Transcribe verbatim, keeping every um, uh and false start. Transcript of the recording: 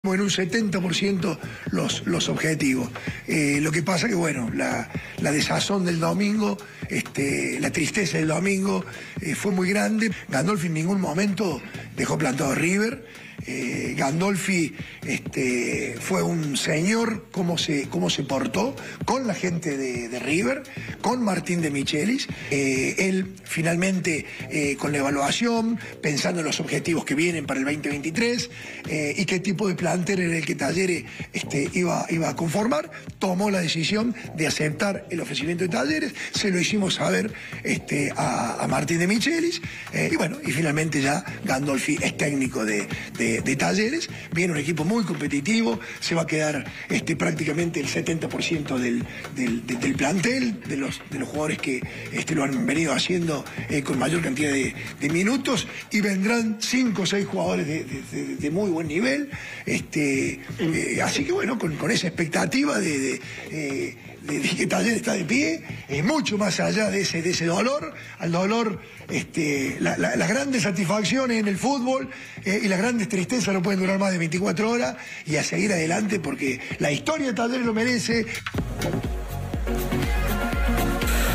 En un setenta por ciento los, los objetivos. Eh, lo que pasa que, bueno, la, la desazón del domingo, este, la tristeza del domingo eh, fue muy grande. Gandolfi en ningún momento dejó plantado a River. Eh, Gandolfi este, fue un señor cómo se, cómo se portó con la gente de, de River, con Martín de Michelis. Eh, él finalmente eh, con la evaluación, pensando en los objetivos que vienen para el veinte veintitrés eh, y qué tipo de plantel en el que Talleres este, iba, iba a conformar, tomó la decisión de aceptar el ofrecimiento de Talleres. Se lo hicimos saber este, a, a Martín de Michelis eh, y bueno, y finalmente ya Gandolfi es técnico de, de De, de Talleres. Viene un equipo muy competitivo, se va a quedar este, prácticamente el setenta por ciento del, del, del, del plantel, de los, de los jugadores que este, lo han venido haciendo eh, con mayor cantidad de, de minutos, y vendrán cinco o seis jugadores de, de, de, de muy buen nivel. Este, eh, así que bueno, con, con esa expectativa de... de eh, de que Talleres está de pie, es mucho más allá de ese, de ese dolor, al dolor, este, la, la, las grandes satisfacciones en el fútbol eh, y las grandes tristezas no pueden durar más de veinticuatro horas, y a seguir adelante porque la historia de Talleres lo merece.